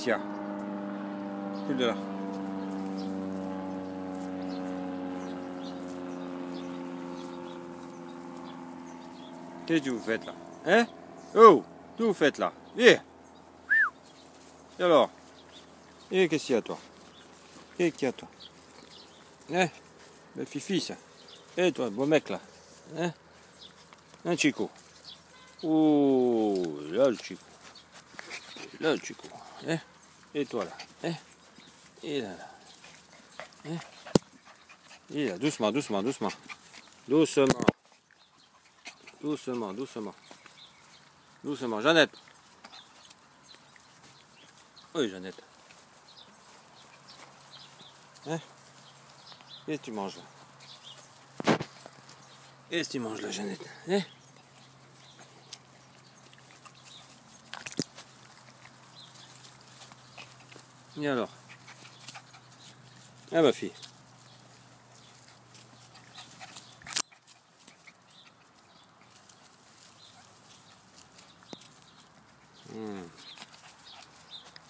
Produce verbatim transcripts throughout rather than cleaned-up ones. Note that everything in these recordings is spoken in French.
qu'il y a? Plus de là. Qu'est-ce que vous faites là? Hein? Oh! Qu'est-ce que vous faites là? Eh! Et alors? Et qu'est-ce qu'il y a toi? Et qu'il y a toi? Hein? Le fifi ça. Et toi, beau mec là? Hein? Un Chico. Oh, là le Chico. Là le Chico. Hein? Et toi là? Hein? Et là là. Hein? Et là, doucement, doucement, doucement. Doucement. Doucement, doucement. Doucement. Jeannette. Oui, Jeannette. Hein? Qu'est-ce que tu manges là? Qu'est-ce que tu manges là, Jeannette? Hein? Et alors? Ah ma fille. Hmm.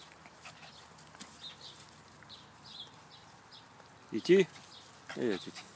Titi? Eh, Titi.